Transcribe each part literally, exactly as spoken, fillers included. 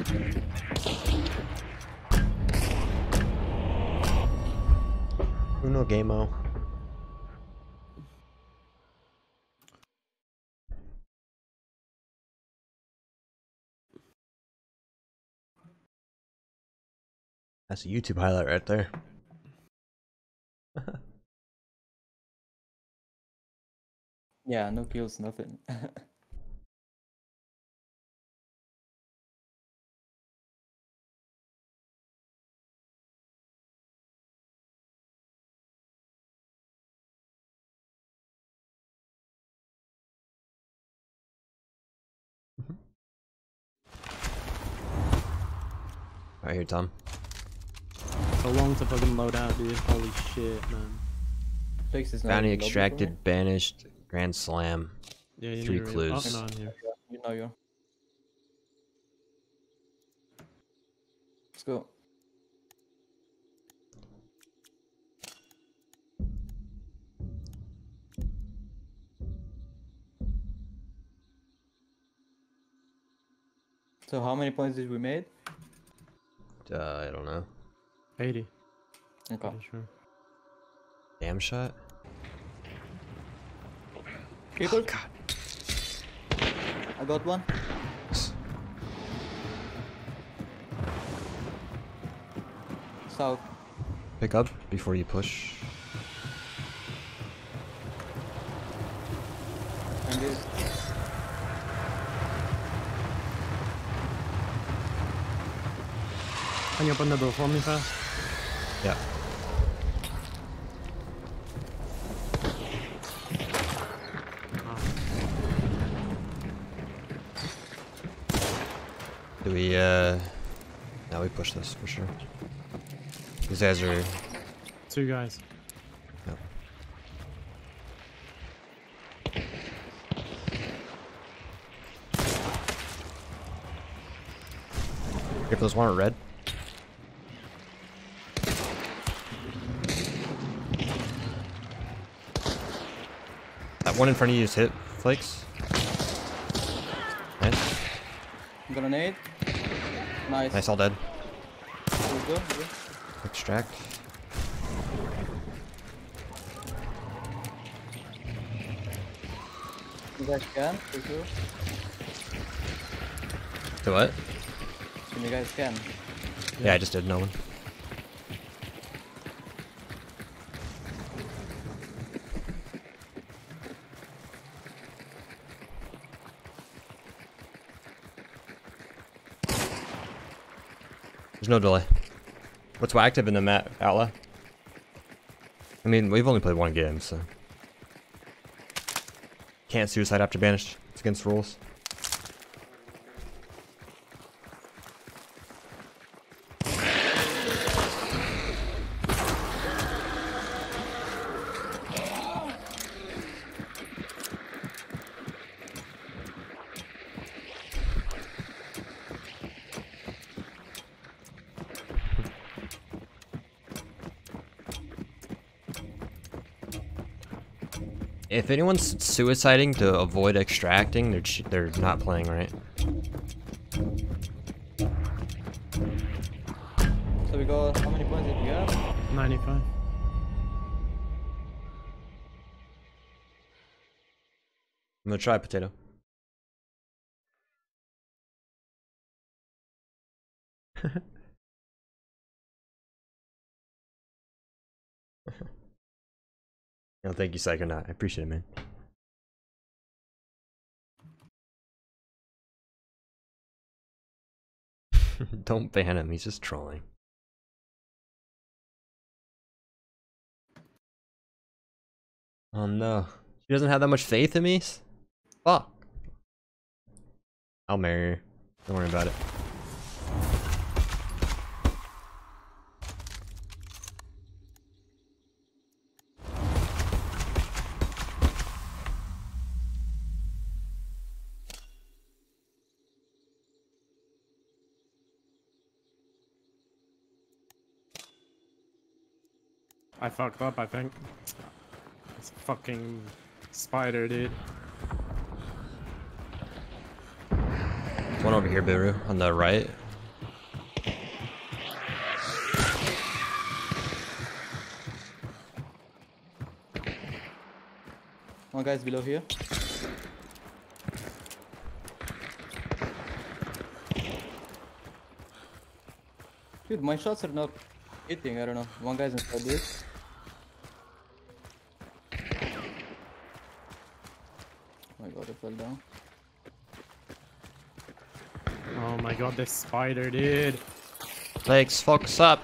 Uno gameo. That's a YouTube highlight right there. Yeah, no kills, nothing. Right here, Tom. So long to fucking load out, dude. Holy shit, man. Fix is not Bounty in the lobby extracted, for me. banished, grand slam. Yeah, you Three need to clues. Oh, no, I'm here. You know you. Let's go. So how many points did we make? Uh, I don't know. eighty. Okay. Pretty sure. Damn shot. People? God. I got one. South. Pick up before you push. And this. Can you open the door for me fast? Yeah. Do we, uh... now we push this for sure. These guys are... Two guys. Yep. If those one are red. That one in front of you just hit, Flakes. Nice. I'm gonna nade. Nice. Nice, all dead. Good, good, good. Extract. You guys can, for sure. Do what? And you guys can. Yeah, I just did no one. There's no delay. What's active in the map, Outlaw? I mean, we've only played one game, so... Can't suicide after banished. It's against rules. If anyone's suiciding to avoid extracting, they're ch they're not playing right. So we got, how many points did we have? ninety-five. I'm gonna try potato. No, thank you, Psychonaut. I appreciate it, man. Don't ban him, he's just trolling. Oh no. She doesn't have that much faith in me? Fuck. I'll marry her. Don't worry about it. I fucked up, I think. This fucking spider, dude. There's one over here, Biru, on the right. guy's below here. Dude, my shots are not hitting. I don't know. One guy's inside this. Oh my god, I fell down. Oh my god, this spider, dude. Legs, focus up.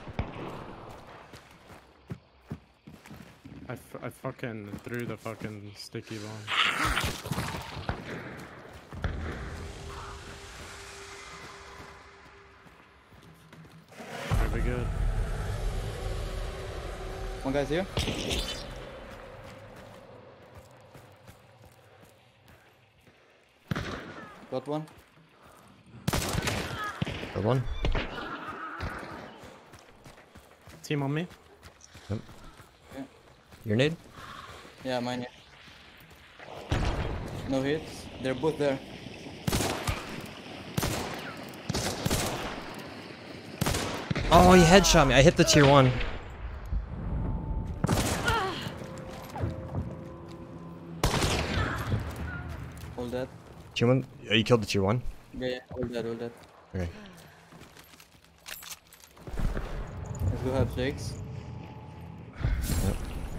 I, f I fucking threw the fucking sticky bomb. Very good. One guy's here. Got one. Good one. Team on me. Yep. Yeah. Your nade? Yeah, mine. Yeah. No hits. They're both there. Oh, he headshot me. I hit the tier one. Hold that. Tier one? Oh, you killed the tier one? Yeah, yeah. Hold that, hold that. Okay. Let's go have shakes. Yep.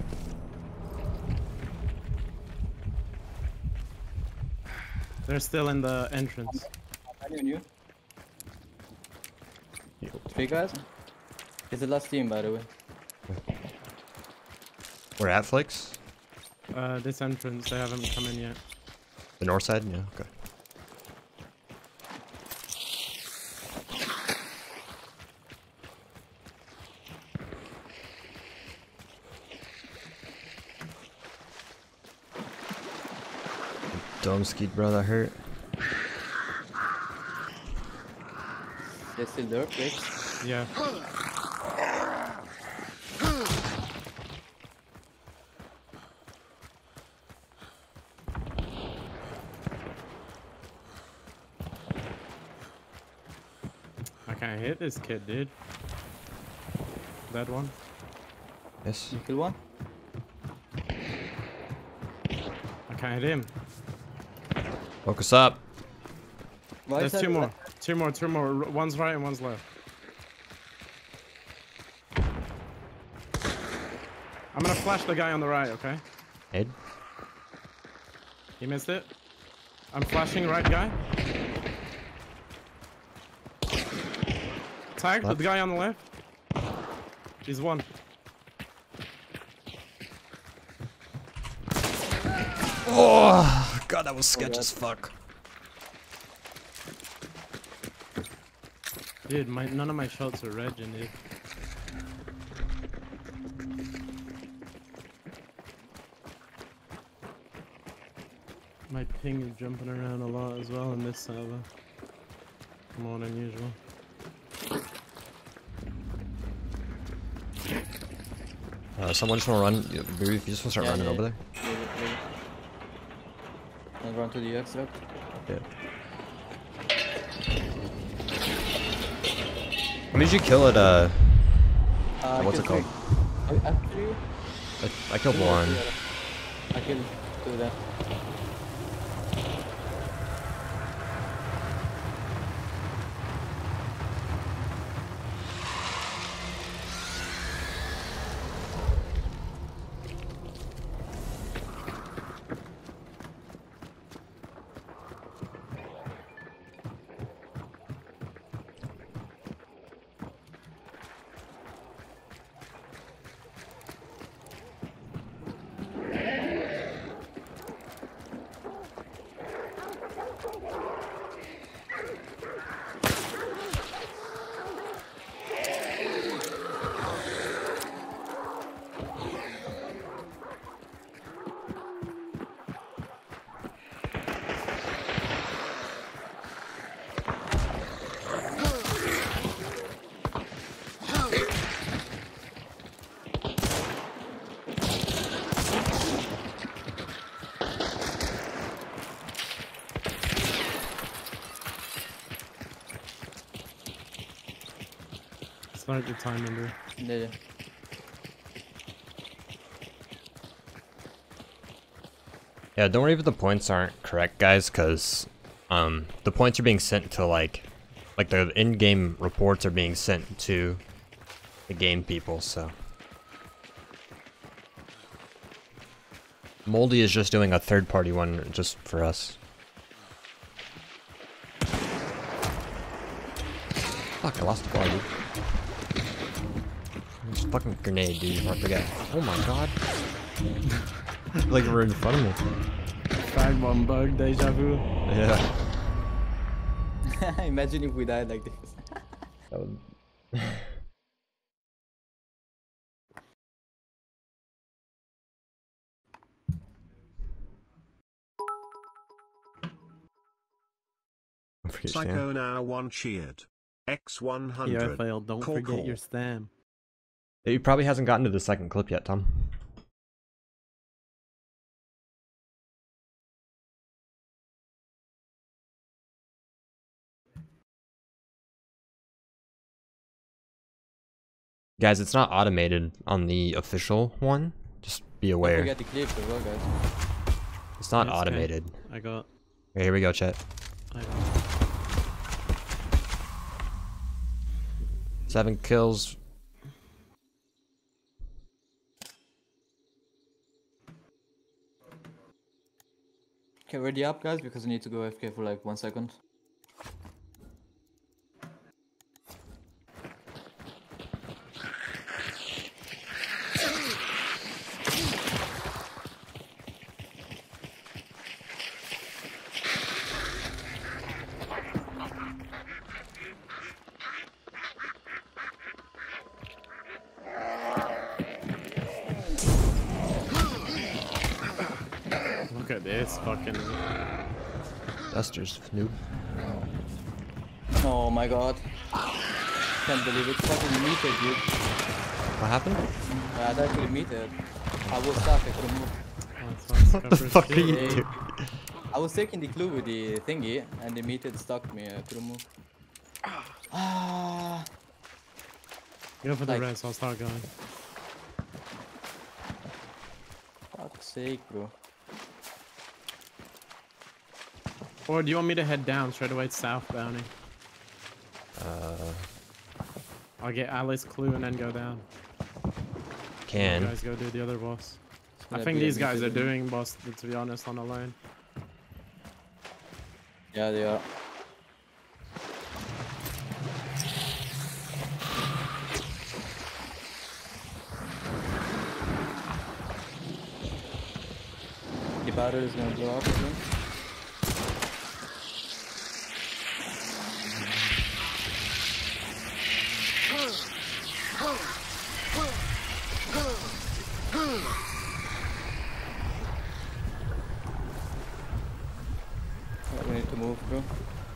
They're still in the entrance. I knew you. Yep. Three guys? It's the last team, by the way. We're at Flakes? Uh, this entrance, they haven't come in yet. The north side? Yeah, okay. Dome skied, bro, that hurt. They're still there, please. Yeah. I can't hit this kid, dude. That one. Yes. You kill one? I can't hit him. Focus up. Right There's side, two more. right? Two more, two more. R- One's right and one's left. I'm gonna flash the guy on the right, okay? Nade? He missed it. I'm flashing right guy. Tagged Left. the guy on the left. He's one. Oh, God, that was sketch as fuck. Dude, my none of my shots are regen, dude. My ping is jumping around a lot as well in this server. More than usual. Uh, someone just wanna run. You you just wanna start Yeah, running yeah, over there? yeah. Leave it, leave it. And run to the extract. Yeah. When did you kill it, uh... Uh, what's it kill called? three. I, after you? I, I killed one. I killed two of them. Start the time under. Yeah, yeah. Yeah, don't worry if the points aren't correct, guys, because um, the points are being sent to like, like the in-game reports are being sent to the game people. So Moldy is just doing a third-party one just for us. Fuck, I lost the ball, dude. Just fucking grenade, dude. I forget. Oh my god. Like we're in front of me. Five one bug, deja vu. Yeah. Imagine if we died like this. That would... I forget your Psycho name. now one cheered. X one Yeah, hundred. failed. Don't Call, forget call. your stam. He probably hasn't gotten to the second clip yet, Tom. Guys, it's not automated on the official one. Just be Don't aware. forget the clips as well, guys. It's not Yes, okay. automated. I got. Okay, here we go, chat. I got. Seven kills. Okay, ready up, guys, because I need to go A F K for like one second. Look at this fucking. Dusters, noob. Oh my god. Can't believe it. Fucking metered, dude. What happened? Yeah, I died to the metered. I was stuck, I couldn't move. Oh, it's on What the Scupper's fuck are shit. you Hey. doing? I was taking the clue with the thingy, and the metered stuck me, I couldn't move. Ah. Go for the Like- rest, I'll start going. Fuck's sake, bro. Or do you want me to head down straight away to South Bounty? Uh, I'll get Alice clue and then go down. You can. guys go do the other boss. It's I gonna think be a these guys are metered- doing boss, to be honest, on the lane. Yeah, they are. The battle is gonna blow up again. Yeah, we need to move, bro.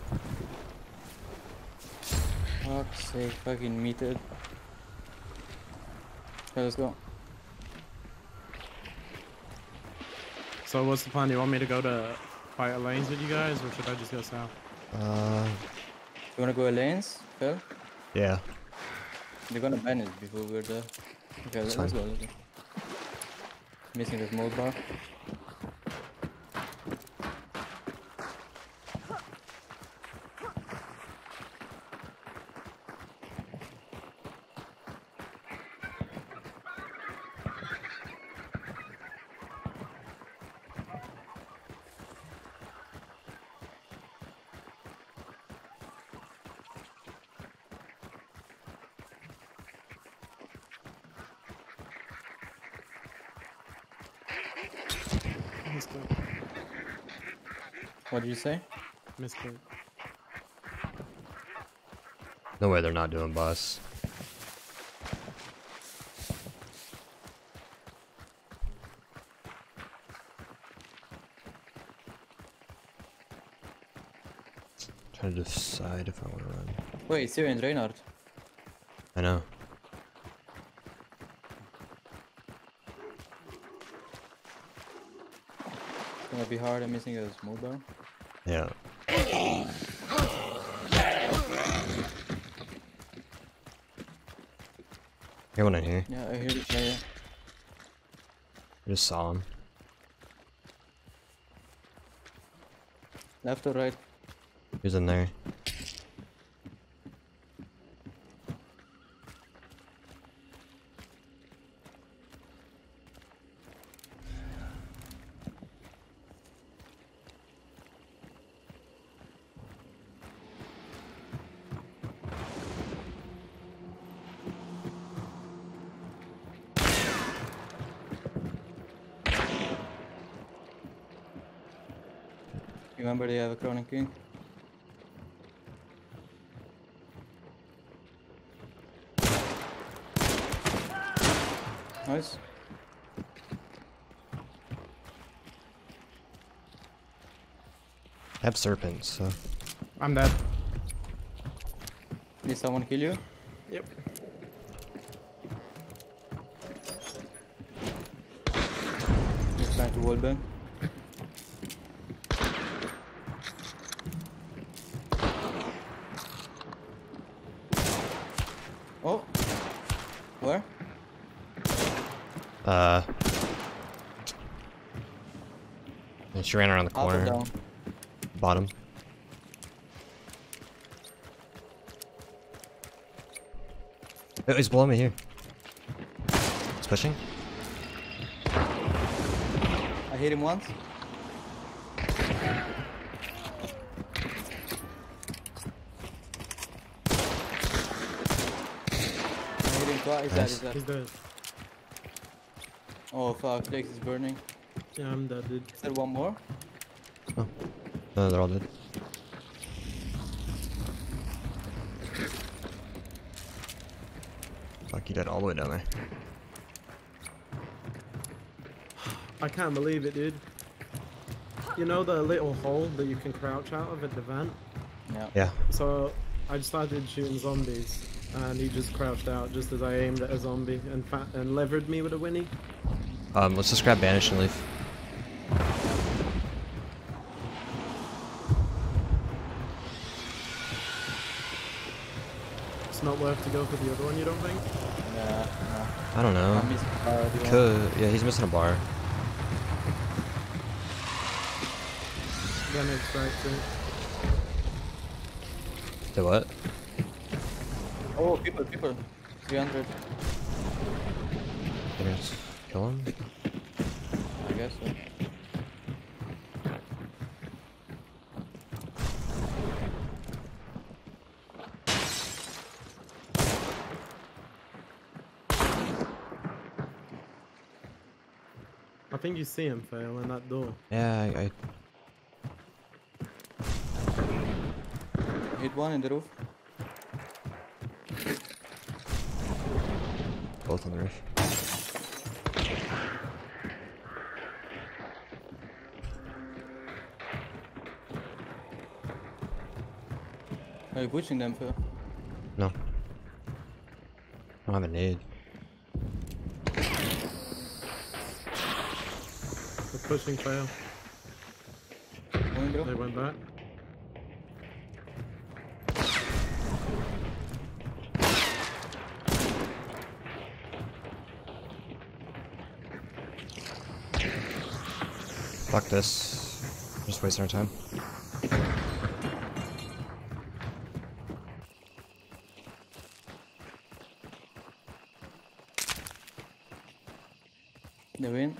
Fuck's sake, fucking metered. Okay, let's go. So what's the plan? Do you want me to go to quiet lanes with you guys, or should I just go south? Uh, You wanna go lanes, Phil? yeah. They're gonna ban it before we're there. Okay, let's, let's fine. go, let's go. Missing this mode bar. Misclick. What did you say? Misclick. No way they're not doing boss. Trying to decide if I want to run. Wait, Syrian Reinhardt. I know. It's gonna be hard. I'm missing a mode bar. Yeah. Get one in here. Yeah, I hear it. Yeah, yeah. I just saw him. Left or right? He's in there. Remember they have a Crown King. Nice. I have serpents, so. I'm dead. Did someone kill you? Yep. Just trying to wallbang. Oh. Where? Uh. And she ran around the Up or corner. down? Bottom. Oh, he's below me here. He's pushing. I hit him once. I hit him twice. He's dead, Nice. he's dead. He's dead. Oh fuck, Jax is burning. Yeah, I'm dead, dude. Is there one more? No, they're all dead. Fuck, you dead all the way down there. I can't believe it, dude. You know the little hole that you can crouch out of at the vent? Yeah. Yeah. So I started shooting zombies, and he just crouched out just as I aimed at a zombie and fa and levered me with a Winnie. Um, let's just grab Banish and leave. It's not worth to go for the other one, you don't think? Yeah, I don't no. know. I'm missing power. Do you want- Could. Yeah, he's missing a bar. Then it's right too. Say what? Oh, people, people. three hundred. Can I just kill him? I guess so. I think you see him fail in that door. Yeah, I, I Hit one in the roof. both on the roof. Are you pushing them, Phil? No. I don't have a nade. The pushing fail. One in the They roof? went back. Fuck this. Just wasting our time. They win.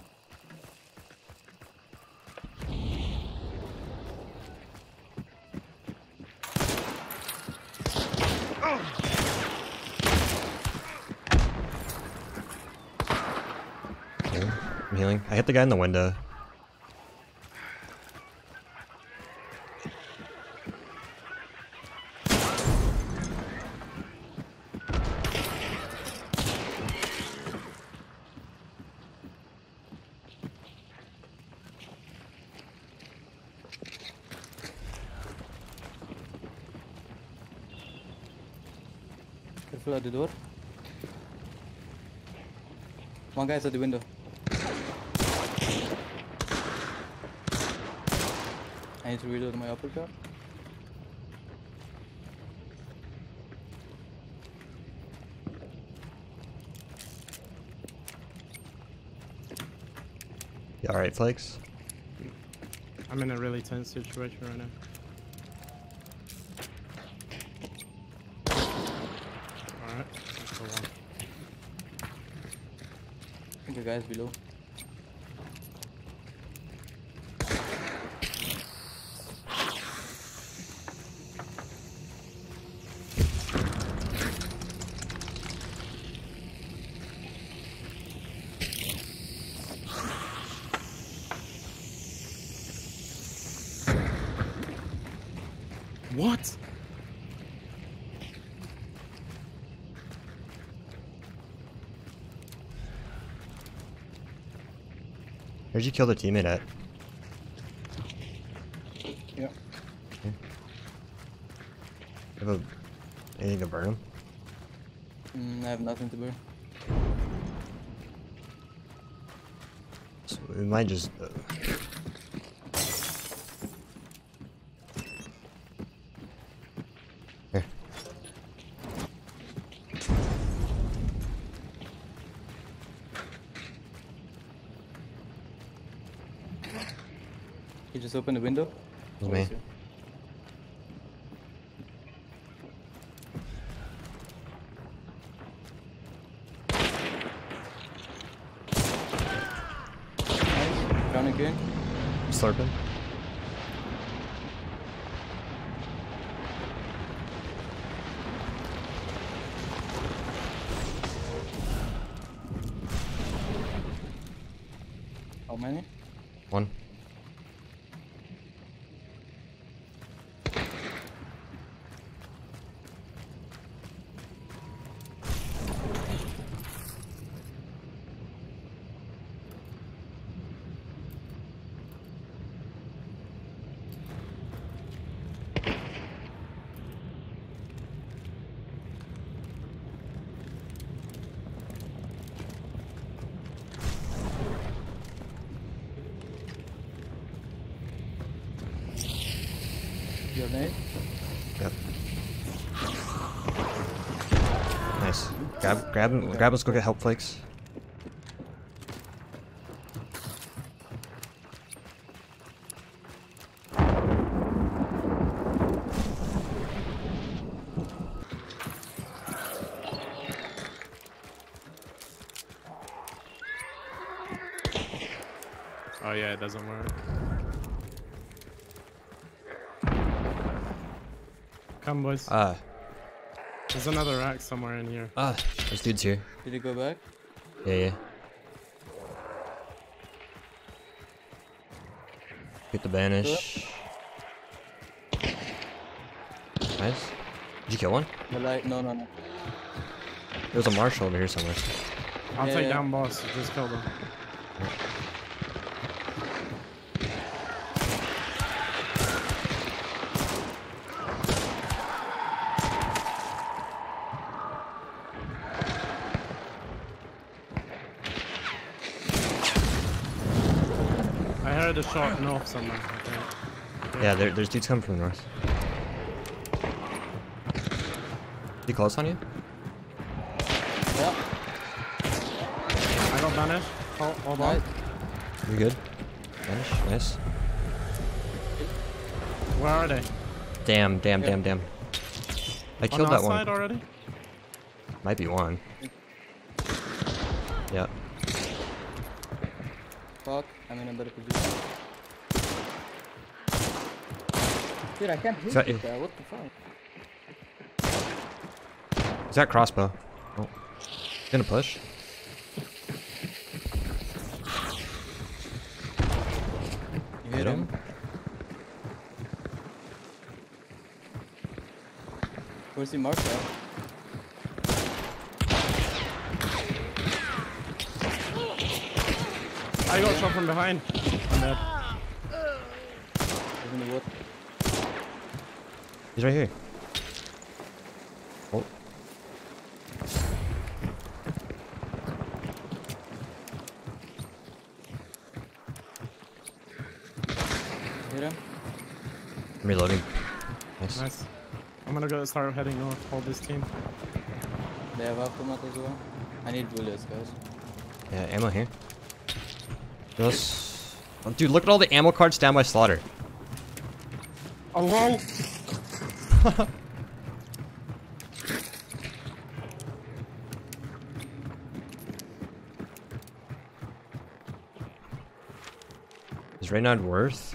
Okay, I'm healing. I hit the guy in the window. Careful at the door. One guy's at the window. I need to reload my uppercut. You alright, Flakes? I'm I'm in a really tense situation right now. Alright, that's the one. I think the guy's below. What? Where'd you kill the teammate at? Yeah. Okay. You have a, anything to burn him? Mm, I have nothing to burn. So we might just. Uh, Here. You just open the window. It was Or me. is it- Nice. Down again. Slurping. How many? One. Your name? Yep. Nice. Grab, grab him. Grab. Let's go get help flakes. Oh yeah, it doesn't work. Come, boys. Ah. There's another rack somewhere in here. Ah. This dude's here. Did you go back? Yeah, yeah. Get the banish. Nice. Did you kill one? The light? No, no, no. There's a marshal over here somewhere. I'll Yeah, take yeah. down boss. Just kill them. I heard a shot north somewhere, I think. Yeah, there, there's dudes coming from the north. He close on you? Yeah. I got banished. Hold, hold on. Nice. You good? Banish. Nice. Where are they? Damn, damn, Yeah. damn, damn. I On killed our that one. side already? Might be one. Yeah. Fuck. I'm in a better position. Dude, I can't hit Is that with you? that. What the fuck? Is that crossbow? Oh. Gonna push? You hit him. Where's the marker? I got shot from behind. I'm dead. He's in the wood. He's right here. Oh. Hit him. I'm reloading. Nice. Nice. I'm gonna go start heading north. Hold this team. They have automat as well. I need bullets, guys. Yeah, ammo here. Just Oh, dude, look at all the ammo carts down by Slaughter. Oh, lol. Is Reynard worth?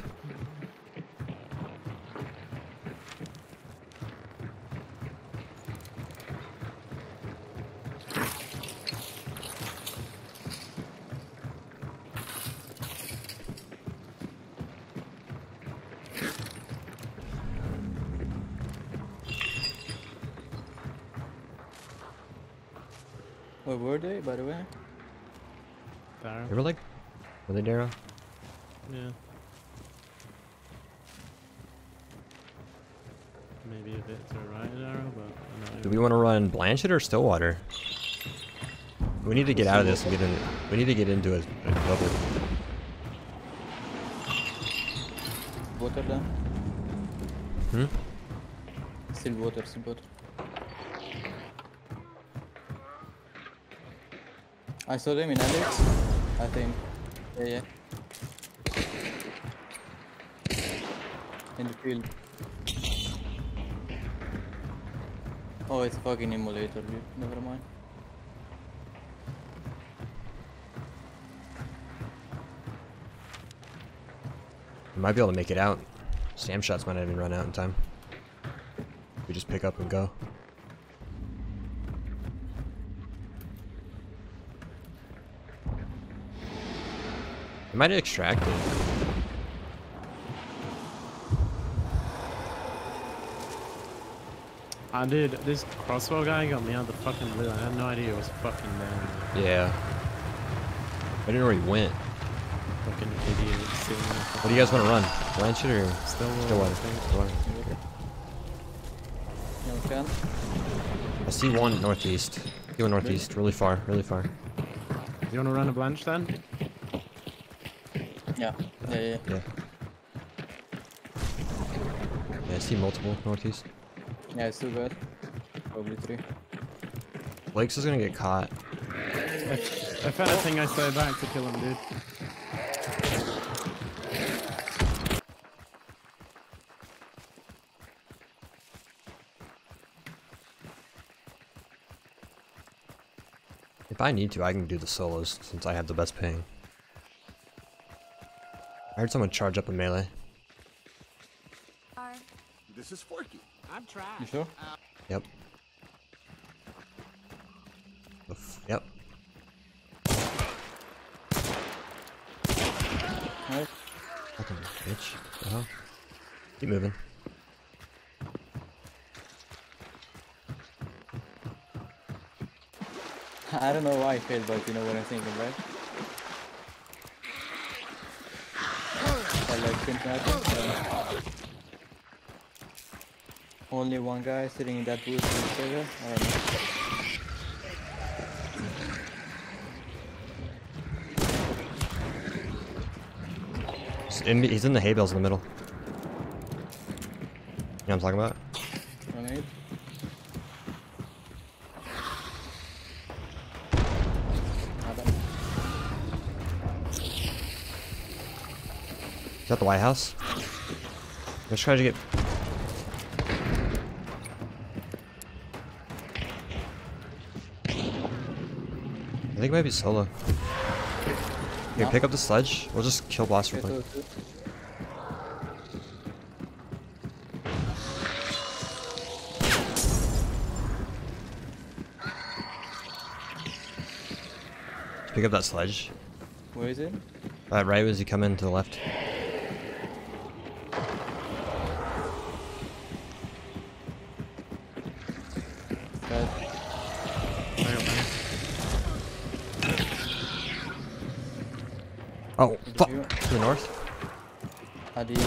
Where were they, by the way? Darrow. They were like, were they Darrow? Yeah. Maybe a bit to the right of Darrow, but no. Do we want to run Blanchett or Stillwater? We need to get out of this and get in. We need to get into a, a bubble. Water down. Hmm? Still water, still water. I saw them in Alex, I think. Yeah, yeah. In the field. Oh, it's fucking emulator, dude. Never mind. We might be able to make it out. Stam shots might not even run out in time. We just pick up and go. It might have extracted. Ah, dude, this crossbow guy got me out the fucking blue. I had no idea it was fucking down there. Yeah. I didn't know where he went. Fucking idiot. Sitting there. What do you guys want to run? Blanchett or Stillwater, Stillwater? I think. Stillwater. No can. I see one northeast. See one northeast, really far, really far. You wanna run a Blanche then? Yeah, yeah, yeah. Yeah. Yeah, I see multiple northeast. Yeah, it's too bad. Probably three. Blake's is gonna get caught. If, if anything, I stay back to kill him, dude. If I need to, I can do the solos since I have the best ping. I heard someone charge up a melee. This is Forky. I'm trying. You sure? Yep. The f yep. Right. Fucking bitch. What the hell? Keep moving. I don't know why I failed, but you know what I'm thinking, right? I like twenty items. Only one guy sitting in that booth in the server. I don't know. He's in, he's in the hay bales in the middle. You know what I'm talking about? Grenade. Adam. Is that the White House? Let's try to get. I think it might be solo. Here, No. pick up the sledge. We'll just kill boss real Okay, quick. so- so- Pick up that sledge. Where is it? Uh, right as you come in to the left. Guys, Oh, fuck! you- To the north? how do you...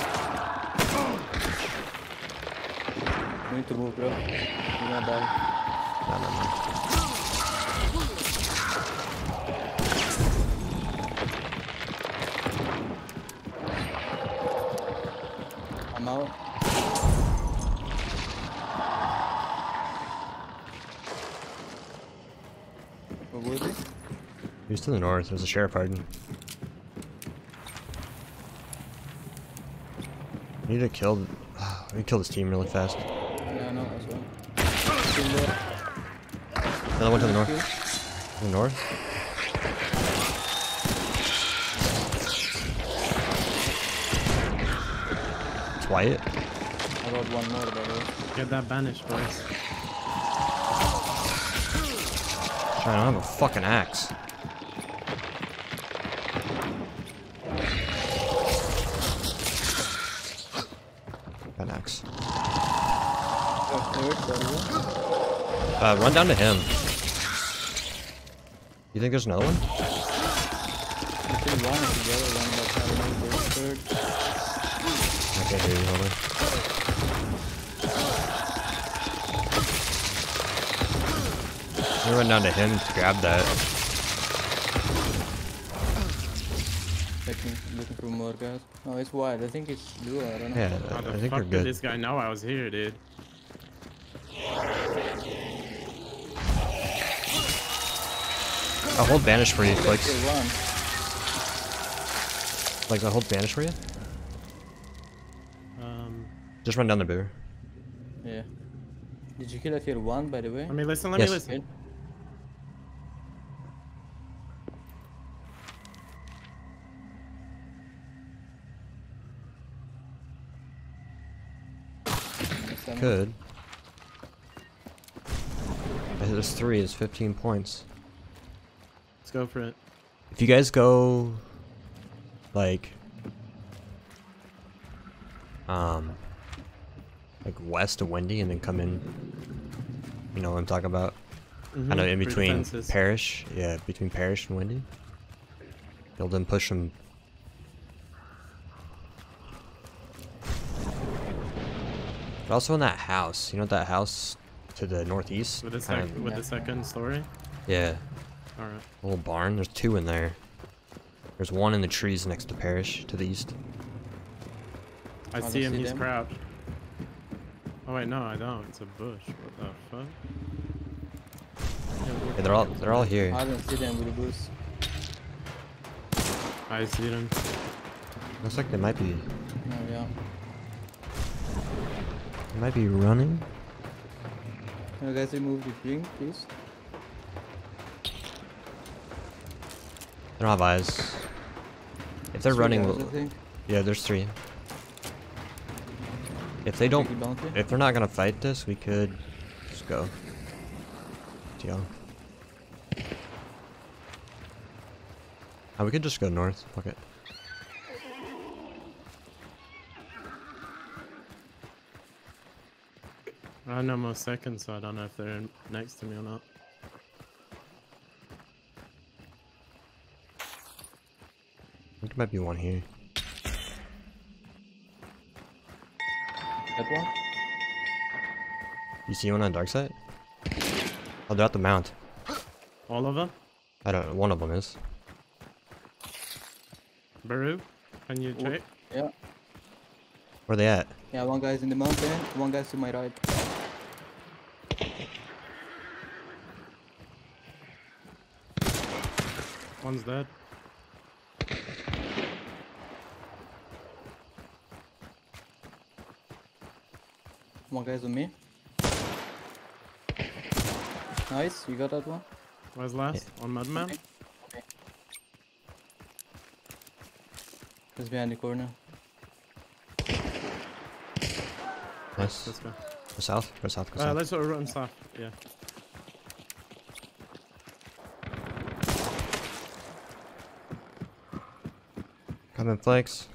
We need to move, bro. You're gonna die. No, no, no. I'm out. Where was he? He's to the north. There's a sheriff pardon. need to kill. Uh, we need to kill this team really fast. Yeah, I know as well. Still there. Another one to the north. Kill. To the north. It's Wyatt. I got one more, by the way. Get that banished, boys. I don't have a fucking axe. An axe. Oh, third, by the way. Uh, run down to him. You think there's another one? I think one is the other one, but I don't know the third. I can't hear you, hold on. I'm gonna run down to him to grab that. Looking, looking for more guys. Oh, it's wide. I think it's blue. I don't know. Yeah, How I, the I think fuck we're did good. this guy know I was here, dude? I'll hold banish for you, Flicks. Still one. Like, I'll hold banish for you? Um, Just run down the bear. Yeah. Did you kill a tier one, by the way? let me listen, let Yes. me listen. Seven. Could. There's three, it's fifteen points. Let's go for it. If you guys go, like, um, like west of Windy and then come in, you know what I'm talking about? Mm-hmm. I know in Through between defenses. Parish, yeah, between Parish and Windy. You'll then push them. But also in that house, you know that house to the northeast? With the, Kind sec of- with Yeah. the second story? yeah, Alright. a little barn. There's two in there. There's one in the trees next to Parish to the east. I I see don't him, see he's them. crouched. Oh wait, no, I don't. It's a bush. What the fuck? Yeah, they're all they're all here. I don't see them with the boost. I see them. Looks like they might be No, yeah. they might be running. Can you guys remove the green, please? They don't have eyes. If they're Three running, guys, we'll- I think. yeah, there's three. If they don't, Tricky bounty. if they're not gonna fight this, we could just go. Yeah. Oh, we could just go north. Fuck it. I have no more seconds, so I don't know if they're in- next to me or not. I think there might be one here. That one? You see one on dark side? Oh, they're at the mount. All of them? I don't know. One of them is. Baru? Can you Oh. check? Yeah. Where they at? Yeah, one guy's in the mountain, one guy's to my right. One's dead. One guy's on me. Nice, you got that one? Where's last? On Madman? Okay. Just behind the corner. Nice. Let's go. Go south. Go south. Go Uh, south. let's go run south. Yeah. Coming flanks.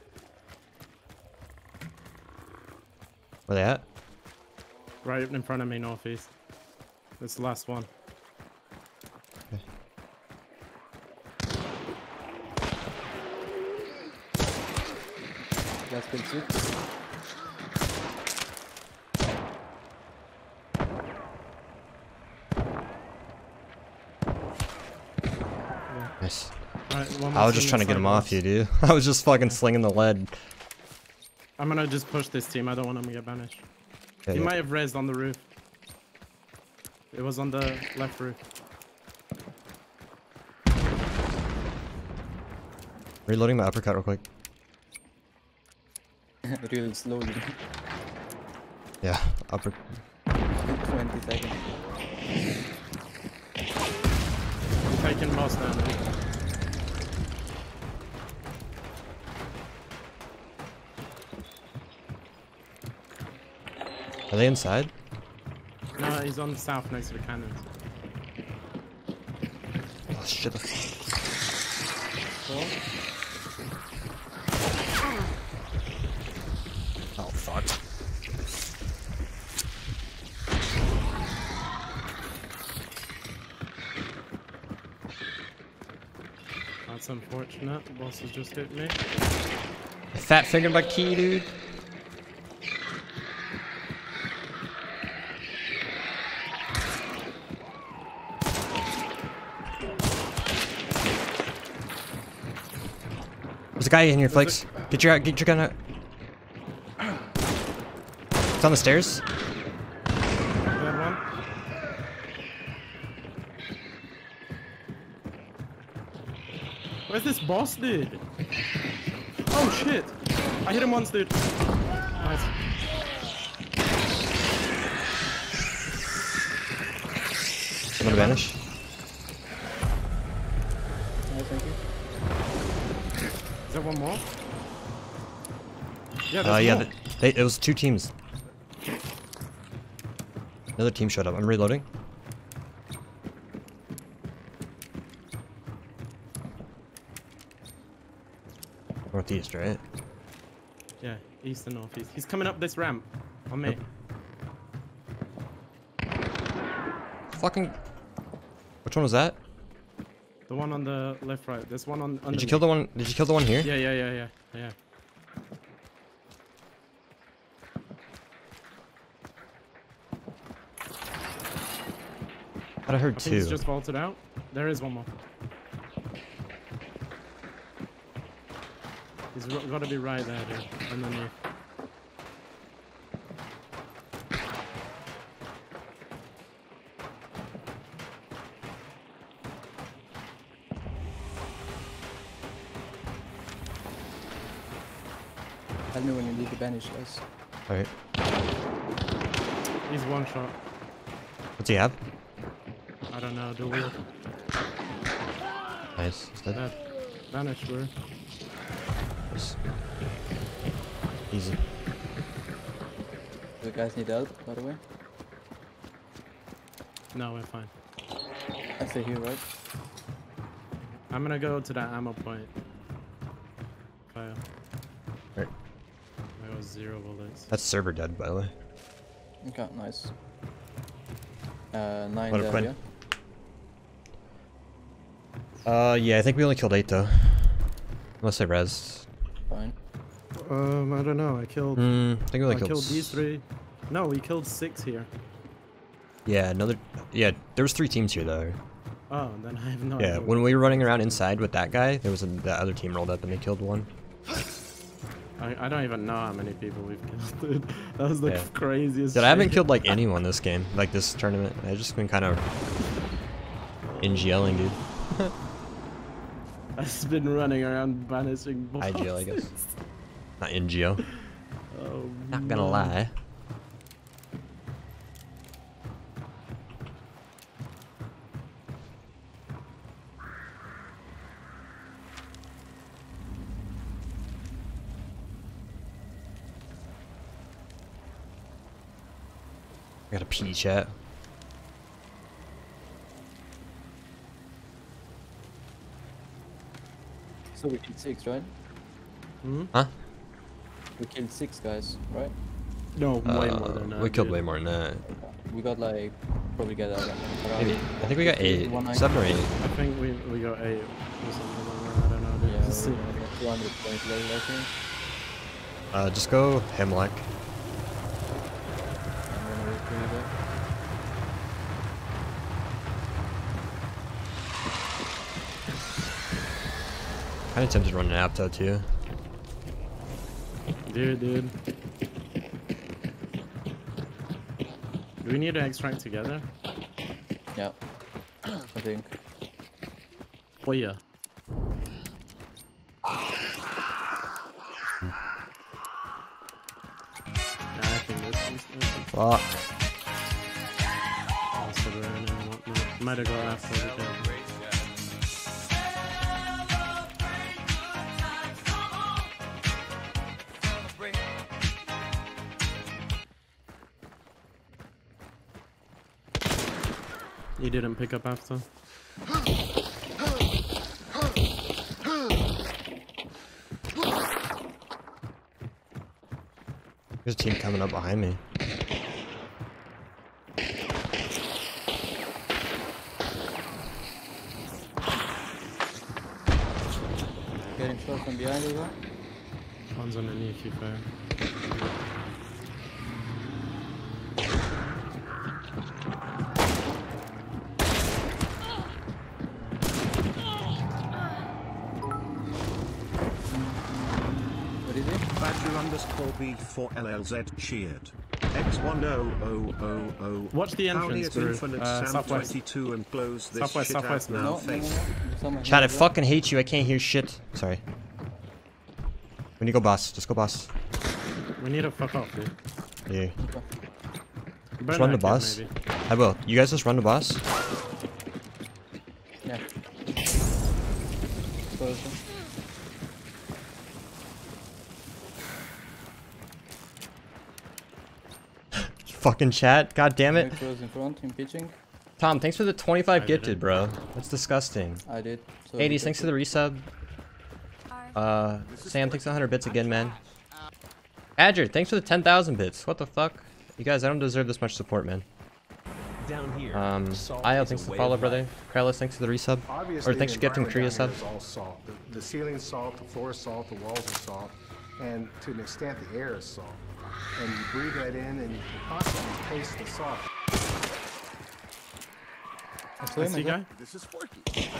Where they at? Right in front of me, northeast. That's the last one. Okay. That's good six. Nice. Alright, one I more was just team trying to get inside him off us. you, dude. I was just fucking slinging the lead. I'm gonna just push this team. I don't want him to get banished. Yeah, He yeah. might have rezzed on the roof. It was on the left roof. Reloading my uppercut real quick. Real slowly. Yeah, upper. twenty seconds. I'm taking boss down. Dude. Are they inside? No, he's on south next to the cannons. Oh shit. Four. Oh fuck. That's unfortunate. The boss has just hit me. Fat fingered by Key, dude. There's a guy in here, Flakes. Get your get your gun out. It's on the stairs. Dead one. Where's this boss, dude? Oh shit! I hit him once, dude. Nice. I'm gonna vanish. Yeah, thank you. Is there one more? Yeah, Uh, there's yeah, more. th they, it was two teams. Another team showed up. I'm reloading. Northeast, right? Yeah, east and northeast. He's coming up this ramp on me. Fucking. Which one was that? The one on the left, right. There's one on. Did you kill the one? Did you kill the one here? Yeah, yeah, yeah, yeah, yeah. But I heard I think he's two. just vaulted out. There is one more. He's got to be right there, dude. Underneath. Tell me when you need to banish, guys. Alright. He's one shot. What's he have? I don't know. The wheel. Nice. He's dead. Dead. Vanished, bro. Nice. Easy. Do you guys need help, by the way? No, we're fine. I stay here, right? I'm gonna go to that ammo point. Fail. Right. I got zero bullets. That's server dead, by the way. Okay, nice. Uh, nine What a dead, quinn. yeah? Uh, yeah, I think we only killed eight though. Unless I res. Fine. Um, I don't know. I killed. Hmm, I think we only I killed. killed s- these three. No, we killed six here. Yeah, another. Yeah, there was three teams here though. Oh, then I have no Yeah, idea. when we were running around inside with that guy, there was a, the other team rolled up and they killed one. I, I don't even know how many people we've killed, dude. That was the Yeah. craziest. Dude, I haven't shit. killed like anyone this game, like this tournament. I've just been kind of NGLing, dude. I've just been running around banishing bosses. I G L, I guess. Not N G O. Oh, Not gonna no. lie. I got a P chat. So we killed six, right? Hmm? Huh? We killed six guys, right? No, way Uh, more than that. we killed dude. way more than that. We got like, probably get uh, around Maybe. I think we got eight. one Seven or eight. I think we we got eight or something like that. I don't know. Dude. Yeah, Just we see. got two hundred points later, I think. Uh, just go Hemlock. I'm gonna retrieve it. Kind of tempted to run an Apto too. Dude, dude. Do we need to extract together? Yeah, I think. Oh yeah. Fuck. Also there and whatnot. Might have got after the kill. You didn't pick up after. There's a team coming up behind me. Getting shot from behind as well. One's underneath you, fair. What is it? Badger underscore B four L L Z cheered. X one oh oh oh oh. Watch the entrance, Howdy at Guru. Infinite Uh, Sam southwest. twenty-two and close this Southwest, shit southwest, out no. now, No, no, no, face. no. Someone Chad, I here as well. fucking hate you. I can't hear shit. Sorry. We need to go boss. Just go boss. We need to fuck off, dude. Yeah. Burn Just run the that kid, boss. maybe. I will. You guys just run the boss. Yeah. Person. Fucking chat. God damn it. Close in front, in pitching. Tom, thanks for the twenty-five I gifted, didn't. bro. That's disgusting. I did. So eighties, thanks for the resub. Uh, Sam, thanks for one hundred bits again, man. Adger, thanks for the ten thousand bits. What the fuck? You guys, I don't deserve this much support, man. Down here, Um, salt Io, is thanks a for the way follow, of brother. life. Krellis, thanks for the resub. Obviously, Or thanks for the gifting Korea environment sub. down here is all salt. The, the ceiling's salt, the floor is salt, the walls are salt, and to an extent, the air is salt. And you breathe that in, and you can constantly taste the salt. I saw I him see as well. guy. This is working.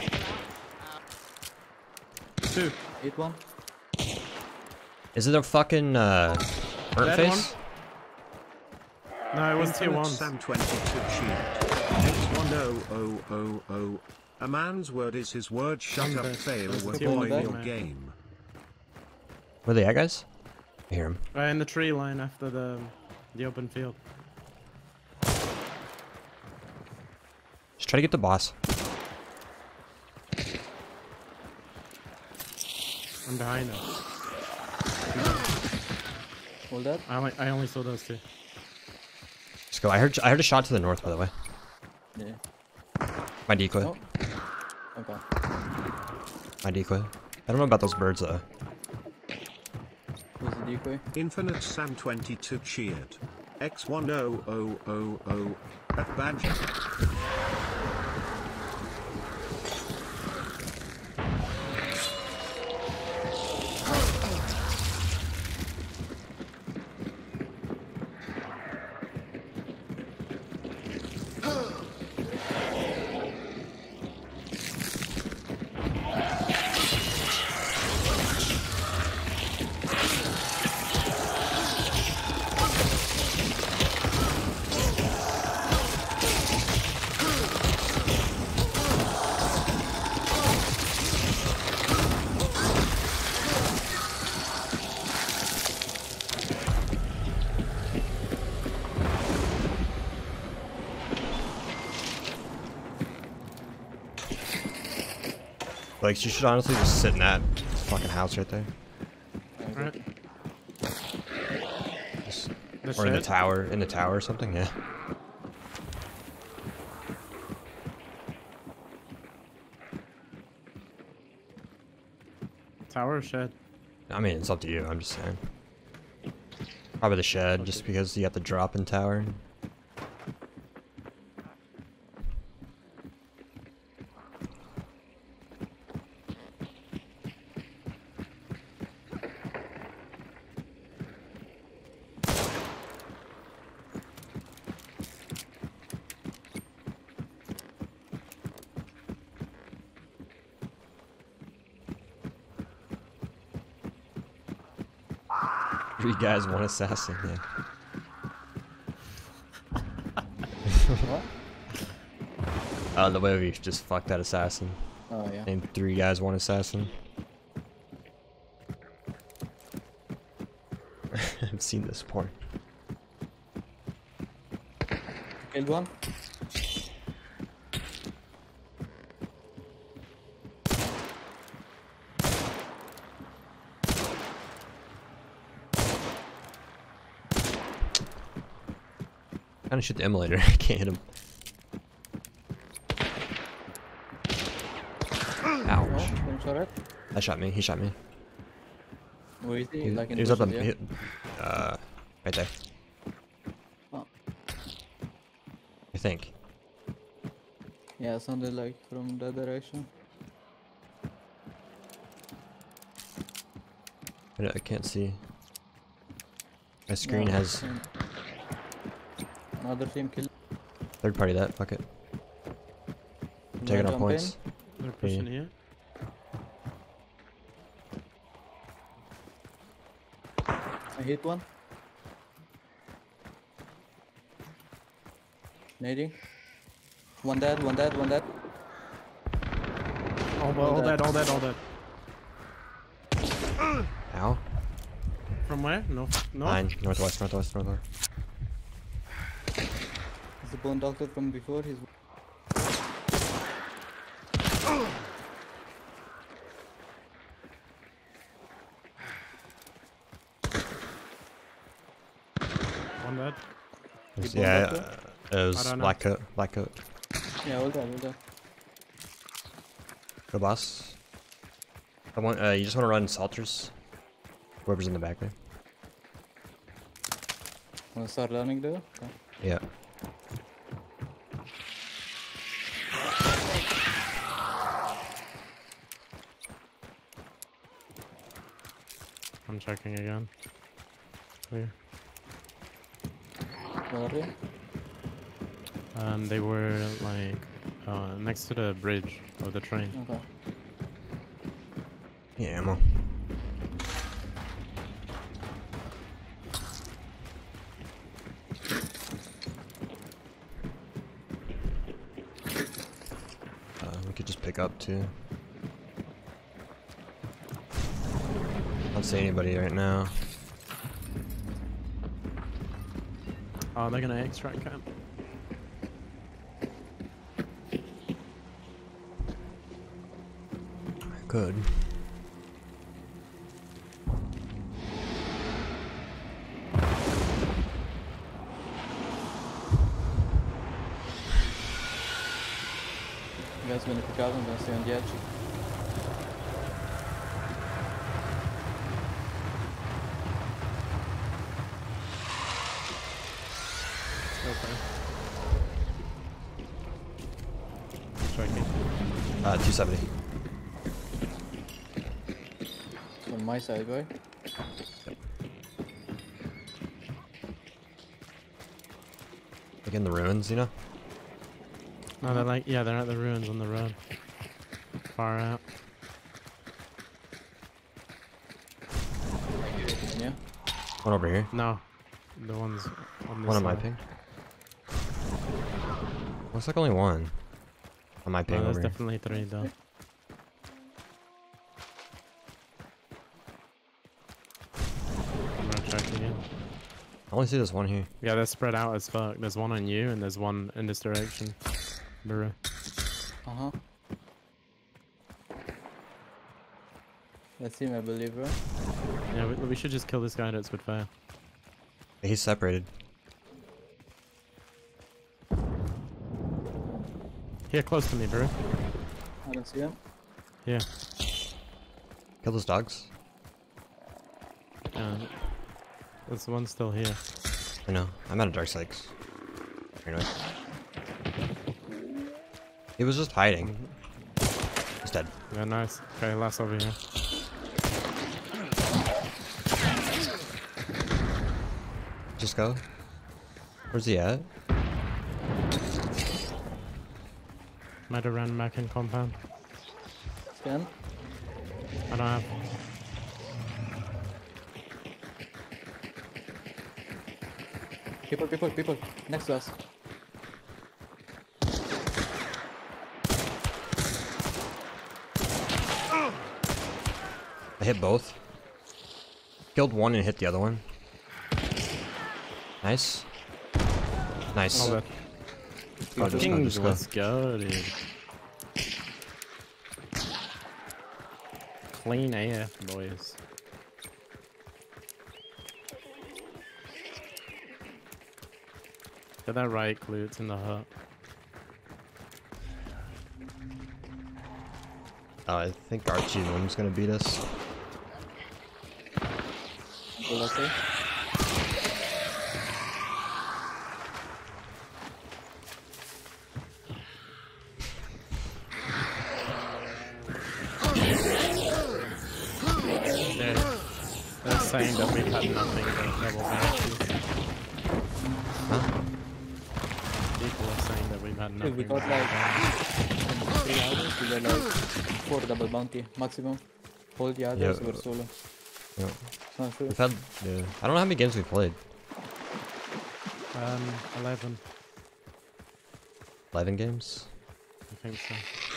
Two. Hit one. Is it a fucking, uh, burnt Dead face? No, it wasn't tier Infinite one. Sam twenty-two cheered. X one oh oh oh oh. A man's word is his word. Shut I'm up, the- fail. that's We're the team on the boying back, your man. game. Where they at, guys? I hear him. Uh, in the tree line after the the open field. Just try to get the boss. I'm behind us. Hold that. I only I only saw those two. Just go. I heard I heard a shot to the north, by the way. Yeah. My decoy. Oh. Okay. My decoy. I don't know about those birds, though. Where's the decoy? Infinite Sam twenty-two cheered. X one oh oh oh oh. At Badger. Like, you should honestly just sit in that fucking house right there. Alright. Just, The or in the shed. tower. In the tower or something, yeah. Tower or shed? I mean, it's up to you. I'm just saying. Probably the shed, just because you got the drop in tower. Three guys, one assassin, yeah. What? Uh, the way we just fucked that assassin. Oh yeah. Named three guys, one assassin. I've seen this porn. Killed one. Trying to shoot the emulator. I can't hit him. Ouch. Oh, one shot at. That shot me. He shot me. Where is he? He, like in he was up on, bushes, he, yeah? uh, right there. Oh. I think. Yeah, it sounded like from that direction. I, I can't see. My screen No, has um, another team killed. third party that. Fuck it. I'm taking our jump points. They're pushing Yeah. here. I hit one. Nading. One dead, one dead, one dead. All, all, all dead, all dead, all dead. Ow. From where? No, no. Nine. Northwest, northwest, northwest. Is the bone doctor from before? He's One dead. It's- bone Yeah, doctor? uh, it was I don't know. black coat, black coat. yeah, all dead, all dead. Go boss. I want, uh, you just want to run salters? Whoever's in the back there. Wanna start learning there? Okay. Yeah. I'm checking again. Clear. Where are they? Um, they were like uh, next to the bridge of the train. Okay. Yeah, ammo. Uh, we could just pick up too. I don't see anybody right now. Oh, they're gonna extract camp. Good. You guys gonna pick out? I'm gonna stay on the edge. Okay. Checking. Uh, two seventy. It's on my side, right? Like in the ruins, you know? No, they're like, yeah, they're at the ruins on the road. Far out. Yeah. One over here. No, the ones on this One on my side. ping. Looks like only one. On my ping No, there's over here. definitely three though. I'm gonna check again. I only see this one here. Yeah, they're spread out as fuck. There's one on you and there's one in this direction. Burrow. Uh huh. That's him, I believe, right? Yeah, we, we should just kill this guy that's would fail. He's separated. Here, close to me, bro. I don't see him. Yeah. Kill those dogs. Uh, there's one still here. I know. I'm out of dark sykes. Anyway. He was just hiding. He's dead. Yeah, nice. Okay, last over here. Just go. Where's he at? Might have ran back in compound. Scan. I don't have. People, people, people. Next to us. I hit both. Killed one and hit the other one. Nice. Nice. All that. Oh, just go, Fucking just go. let's go, dude. Clean A F, boys. Get that right, Clue. It's in the hut. Oh, I think Archie Lim's gonna beat us. Go let's say. They're, they're saying that we've had nothing but double bounties. Huh? People are saying that we've had Dude, nothing we but got double like bounties. in three hours. We got like four double bounty maximum. All the others Yeah. were solo. Yeah. It's not true. We've had, yeah. I don't know how many games we played. Um, eleven. eleven games? I think so.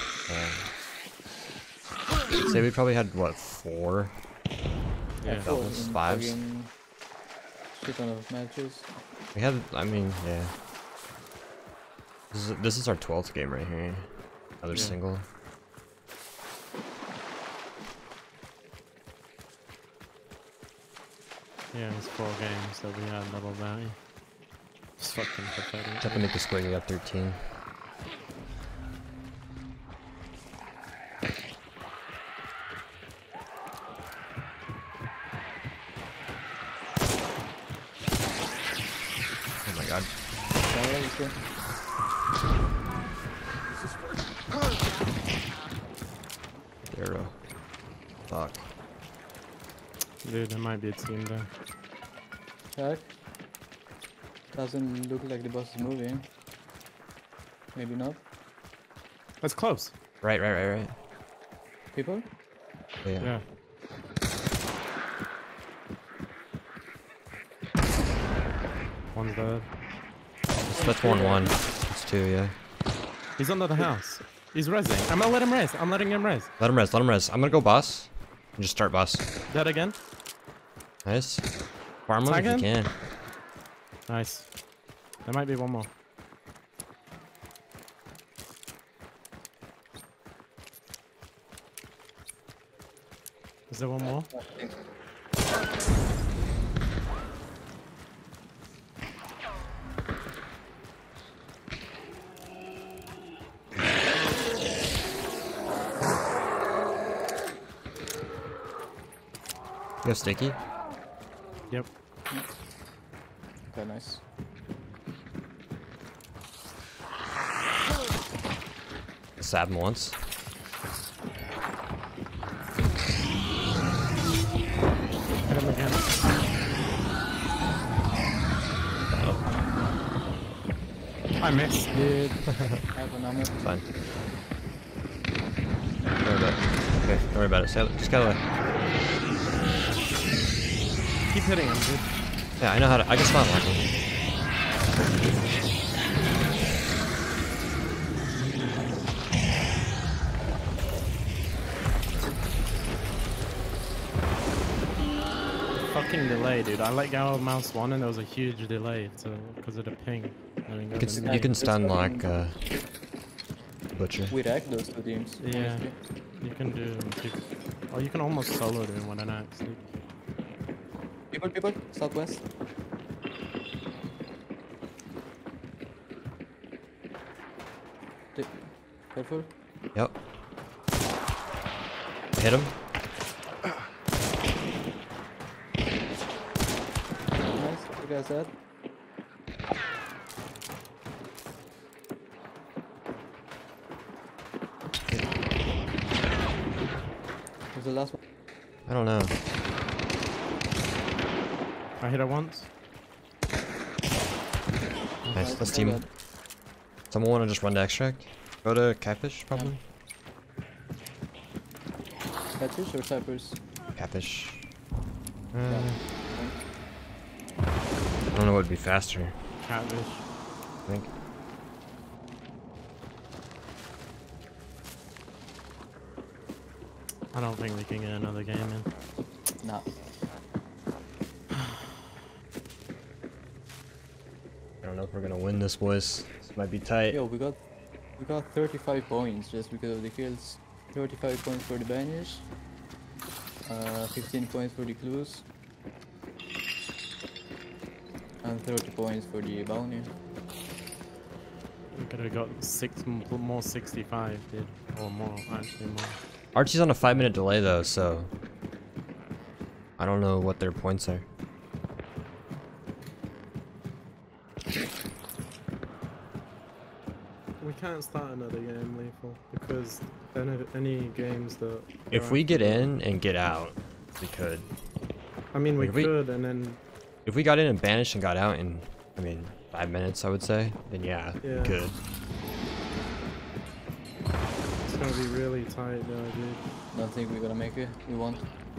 Uh, say we probably had, what, four? Yeah. Four doubles, in fives. fucking Shit ton of matches. We had, I mean, yeah. This is, this is our twelfth game right here. Another Yeah. single. Yeah, it's four games that we had double bounty. It's fucking pathetic. Have to make the score, you got thirteen. Oh my god. Yeah, let's go. Zero. Fuck. Dude, there might be a team there. Check. Doesn't look like the boss is moving. Maybe not. That's close. Right, right, right, right. People? Yeah. Yeah. One's dead. That's one one. It's two, yeah. He's under the house. He's rezzing. I'm gonna let him res. I'm letting him res. Let him rest, let him rest. I'm gonna go boss. And just start boss. Dead again. Nice. Farm him if you Tag can. Nice. There might be one more. Is there one more? You have sticky? Yep. Okay, nice. Stab him once. Hit him again. I missed, dude. I have an ammo. Fine. Don't worry about it. Okay, don't worry about it. Stay, just get away. Keep hitting him, dude. Yeah, I know how to. I can spot lock him. Fucking delay, dude. I let go of mouse one and there was a huge delay because of the ping. I mean, You can, you can stun lock uh, Butcher. We wrecked those two teams. Yeah. honestly. You can do. Or you can almost solo do one and axe. dude. People, people, southwest. T- Careful. Yep. Hit him. Nice. You guys dead? Who's the last one? I don't know. I hit her once. Nice. Let's Oh, team. God. Someone want to just run to extract? Go to Catfish, probably? Catfish or Cypress? Catfish. Uh, I don't know what would be faster. Catfish. I think. I don't think we can get another game in. Nah. I don't know if we're gonna win this, boys. Might be tight. Yo, we got we got thirty-five points just because of the kills. thirty-five points for the banish. Uh, fifteen points for the clues. And thirty points for the bounty. We could have got six m- more sixty-five, dude. Or more, actually more. Archie's on a five minute delay though, so I don't know what their points are. We can't start another game, Lethal, because any, any games that... If are we actually- get in and get out, we could. I mean, we if we- could, and then... If we got in and banished and got out in, I mean, five minutes, I would say, then yeah, Yeah. we could. It's gonna be really tight though, dude. Don't think we're gonna make it. We won't.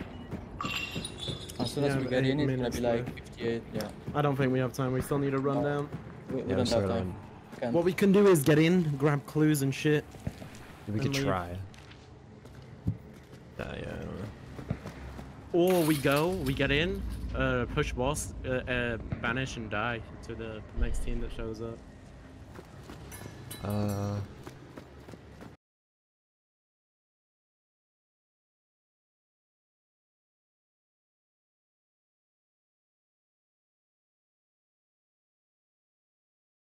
As soon as Yeah, we but get eight in, it's gonna minutes be like left. fifty-eight. Yeah. I don't think we have time. We still need to run No. down. We, we Yeah, don't we still have gotta time. Can't. What we can do is get in, grab clues and shit. We And could leave. try. Uh, yeah, I don't know. Or we go, we get in, uh, push boss, uh, uh, banish and die to the next team that shows up. Uh,